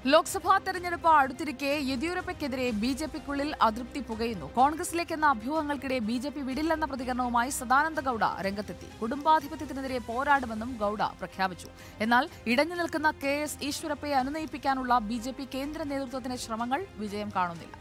ലോക്സഭാ തെരഞ്ഞെടുപ്പ് അടുത്തിരിക്കെ യെദ്യൂരപ്പയ്ക്കെതിരെ ബിജെപിക്കുള്ളിൽ അതൃപ്തി പുകയുന്നു. കോൺഗ്രസിലേക്കെന്ന അഭ്യൂഹങ്ങൾക്കിടെ ബിജെപി വിടില്ലെന്ന പ്രതികരണവുമായി സദാനന്ദ ഗൌഡ രംഗത്തെത്തി. കുടുംബാധിപത്യത്തിനെതിരെ പോരാടുമെന്നും ഗൌഡ പ്രഖ്യാപിച്ചു. എന്നാൽ ഇടഞ്ഞു നിൽക്കുന്ന കെ.എസ്. ഈശ്വരപ്പയെ അനുനയിപ്പിക്കാനുള്ള ബിജെപി കേന്ദ്ര നേതൃത്വത്തിന്റെ ശ്രമങ്ങൾ വിജയം കാണുന്നില്ല.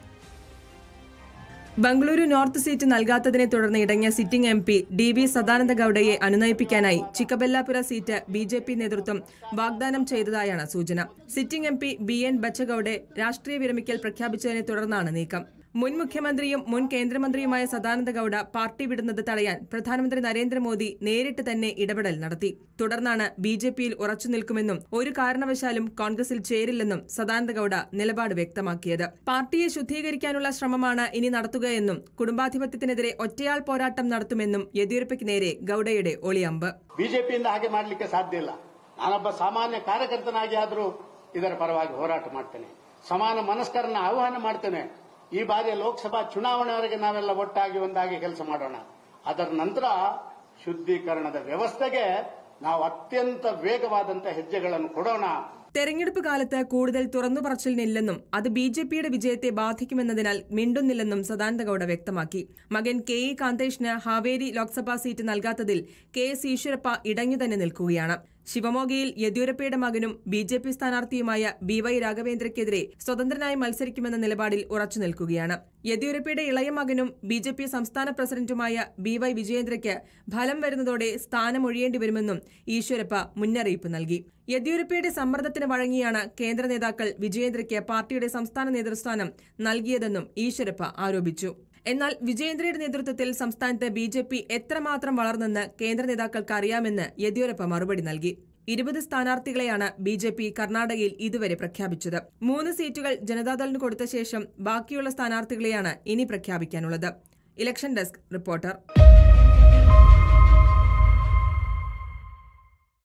ബംഗളൂരു നോർത്ത് സീറ്റ് നൽകാത്തതിനെ തുടർന്ന് ഇടങ്ങിയ സിറ്റിംഗ് എം.പി. ഡി.വി. സദാനന്ദ ഗൌഡയെ അനുനയിപ്പിക്കാനായി ചിക്കബെല്ലാപുര സീറ്റ് ബിജെപി നേതൃത്വം വാഗ്ദാനം ചെയ്തതായാണ് സൂചന. Sitting MP. ബി.എൻ. ബച്ചഗൌഡെ രാഷ്ട്രീയ വിരമിക്കൽ പ്രഖ്യാപിച്ചതിനെ തുടർന്നാണ് നീക്കം. മുൻ മുഖ്യമന്ത്രിയും മുൻ കേന്ദ്രമന്ത്രിയുമായ സദാനന്ദ ഗൌഡ പാർട്ടി വിടുന്നത് തടയാൻ പ്രധാനമന്ത്രി നരേന്ദ്രമോദി നേരിട്ട് തന്നെ ഇടപെടൽ നടത്തി. തുടർന്നാണ് ബിജെപിയിൽ ഉറച്ചു നിൽക്കുമെന്നും ഒരു കാരണവശാലും കോൺഗ്രസിൽ ചേരില്ലെന്നും സദാനന്ദ ഗൌഡ നിലപാട് വ്യക്തമാക്കിയത്. പാർട്ടിയെ ശുദ്ധീകരിക്കാനുള്ള ശ്രമമാണ് ഇനി നടത്തുകയെന്നും കുടുംബാധിപത്യത്തിനെതിരെ ഒറ്റയാൾ പോരാട്ടം നടത്തുമെന്നും യെദ്യൂരപ്പയ്ക്ക് നേരെ ഗൌഡയുടെ ഒളിയമ്പ്. ಬಿಜೆಪಿಯಿಂದ ಹಾಗೆ ಮಾಡಲಿಕ್ಕೆ ಸಾಧ್ಯ ಇಲ್ಲ. ನಾನೊಬ್ಬ ಸಾಮಾನ್ಯ ಕಾರ್ಯಕರ್ತನಾಗಿ ಆದರೂ ಇದರ ಪರವಾಗಿ ಹೋರಾಟ ಮಾಡ್ತೇನೆ. ಸಮಾನ ಮನಸ್ಕರನ್ನ ಆಹ್ವಾನ ಮಾಡ್ತೇನೆ. ಈ ಬಾರಿಯ ಲೋಕಸಭಾ ಚುನಾವಣೆವರೆಗೆ ನಾವೆಲ್ಲ ಒಟ್ಟಾಗಿ ಒಂದಾಗಿ ಕೆಲಸ ಮಾಡೋಣ. ಅದರ ನಂತರ ശുദ്ധീകരണದ ವ್ಯವಸ್ಥೆಗೆ ನಾವು ಅತ್ಯಂತ ವೇಗವಾದಂತ ಹೆಜ್ಜೆಗಳನ್ನು ಕೊಡೋಣ. തെരഞ്ഞെടുപ്പ് കാലത്ത് കൂടുതൽ തുറന്നുപറച്ചിലിനില്ലെന്നും അത് ബിജെപിയുടെ വിജയത്തെ ബാധിക്കുമെന്നതിനാൽ മിണ്ടുന്നില്ലെന്നും സദാനന്ദ ഗൌഡ വ്യക്തമാക്കി. മകൻ കെ.ഇ. കാന്തേഷിന് ഹാവേരി ലോക്സഭാ സീറ്റ് നൽകാത്തതിൽ കെ.എസ്. ഈശ്വരപ്പ ഇടഞ്ഞു തന്നെ നിൽക്കുകയാണ്. ശിവമോഗയിൽ യെദ്യൂരപ്പയുടെ മകനും ബിജെപി സ്ഥാനാർത്ഥിയുമായ ബി.വൈ. രാഘവേന്ദ്രയ്ക്കെതിരെ സ്വതന്ത്രനായി മത്സരിക്കുമെന്ന നിലപാടിൽ ഉറച്ചു നിൽക്കുകയാണ്. യെദ്യൂരപ്പയുടെ ഇളയ മകനും ബിജെപി സംസ്ഥാന പ്രസിഡന്റുമായ ബി.വൈ. വിജയേന്ദ്രയ്ക്ക് ഫലം വരുന്നതോടെ സ്ഥാനമൊഴിയേണ്ടി വരുമെന്നും ഈശ്വരപ്പ മുന്നറിയിപ്പ് നൽകി. യെദ്യൂരപ്പയുടെ സമ്മർദ്ദത്തിന് വഴങ്ങിയാണ് കേന്ദ്ര നേതാക്കൾ വിജയേന്ദ്രയ്ക്ക് പാർട്ടിയുടെ സംസ്ഥാന നേതൃസ്ഥാനം നൽകിയതെന്നും ഈശ്വരപ്പ ആരോപിച്ചു. എന്നാൽ വിജയേന്ദ്രയുടെ നേതൃത്വത്തിൽ സംസ്ഥാനത്ത് ബിജെപി എത്രമാത്രം വളർന്നെന്ന് കേന്ദ്ര നേതാക്കൾക്ക് അറിയാമെന്ന് യെദ്യൂരപ്പ മറുപടി നൽകി. 20 സ്ഥാനാർത്ഥികളെയാണ് ബിജെപി കർണാടകയിൽ ഇതുവരെ പ്രഖ്യാപിച്ചത്. 3 സീറ്റുകൾ ജനതാദളിന് കൊടുത്ത ശേഷം ബാക്കിയുള്ള സ്ഥാനാർത്ഥികളെയാണ് ഇനി പ്രഖ്യാപിക്കാനുള്ളത്. Election desk reporter.